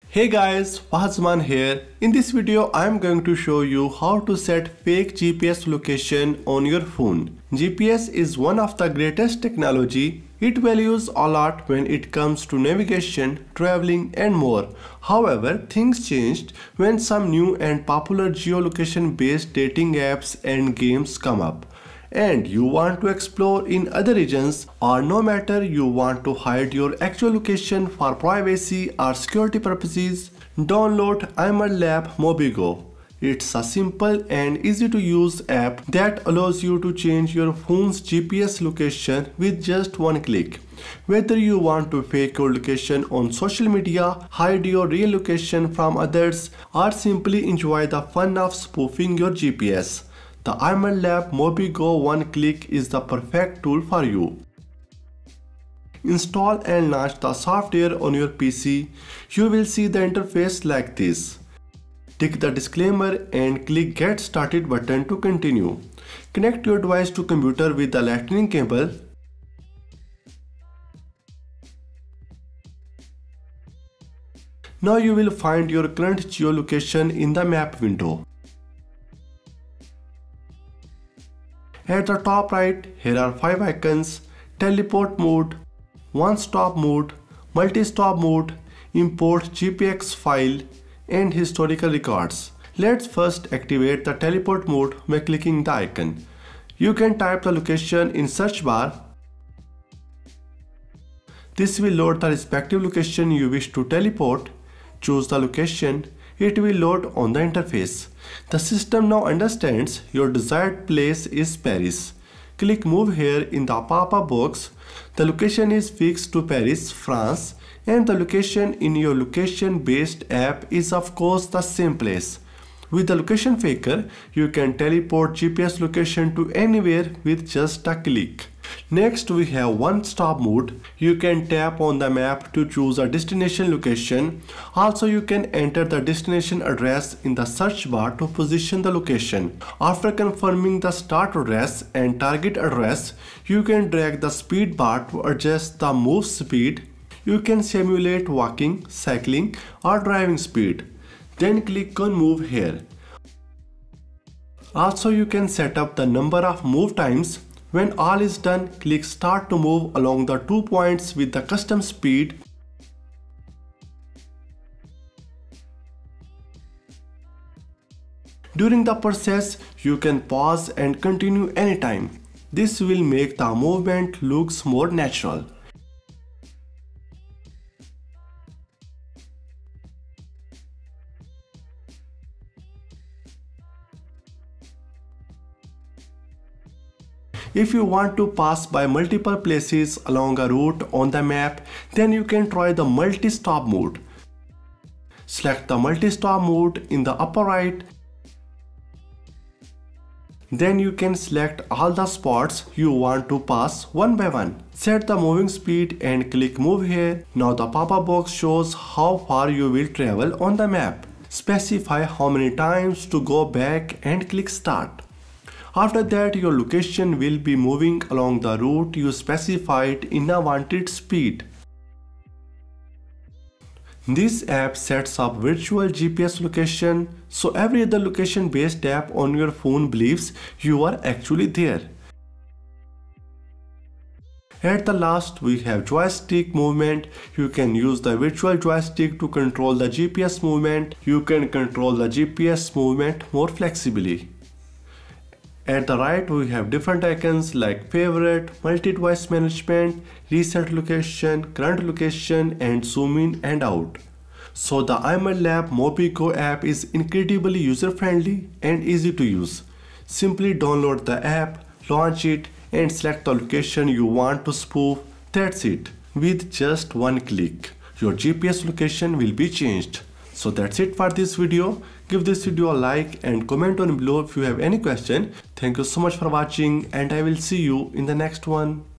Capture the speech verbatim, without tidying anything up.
Hey guys, Fahazman here. In this video, I am going to show you how to set fake G P S location on your phone. G P S is one of the greatest technology. It values a lot when it comes to navigation, traveling and more. However, things changed when some new and popular geolocation based dating apps and games come up. And you want to explore in other regions, or no matter you want to hide your actual location for privacy or security purposes, download ImerLab Mobigo. It's a simple and easy to use app that allows you to change your phone's G P S location with just one click. Whether you want to fake your location on social media, hide your real location from others, or simply enjoy the fun of spoofing your G P S, the ImerLab Mobigo One Click is the perfect tool for you. Install and launch the software on your P C. You will see the interface like this. Tick the disclaimer and click Get Started button to continue. Connect your device to computer with the Lightning cable. Now you will find your current geolocation in the map window. At the top right, here are five icons: teleport mode, one-stop mode, multi-stop mode, import G P X file, and historical records. Let's first activate the teleport mode by clicking the icon. You can type the location in search bar. This will load the respective location you wish to teleport. Choose the location. It will load on the interface. The system now understands your desired place is Paris. Click Move here in the pop-up box. The location is fixed to Paris, France, and the location in your location-based app is of course the same place. With the location faker, you can teleport G P S location to anywhere with just a click. Next, we have one-stop mode. You can tap on the map to choose a destination location. Also, you can enter the destination address in the search bar to position the location. After confirming the start address and target address, you can drag the speed bar to adjust the move speed. You can simulate walking, cycling, or driving speed. Then click on Move here. Also, you can set up the number of move times. When all is done, click Start to move along the two points with the custom speed. During the process, you can pause and continue anytime. This will make the movement looks more natural. If you want to pass by multiple places along a route on the map, then you can try the multi-stop mode. Select the multi-stop mode in the upper right. Then you can select all the spots you want to pass one by one. Set the moving speed and click Move here. Now the pop-up box shows how far you will travel on the map. Specify how many times to go back and click Start. After that, your location will be moving along the route you specified in a wanted speed. This app sets up virtual G P S location, so every other location-based app on your phone believes you are actually there. At the last, we have joystick movement. You can use the virtual joystick to control the G P S movement. You can control the G P S movement more flexibly. At the right, we have different icons like favorite, multi-device management, reset location, current location, and zoom in and out. So the ImerLab Mobigo app is incredibly user-friendly and easy to use. Simply download the app, launch it, and select the location you want to spoof. That's it. With just one click, your G P S location will be changed. So that's it for this video. Give this video a like and comment on below if you have any question. Thank you so much for watching, and I will see you in the next one.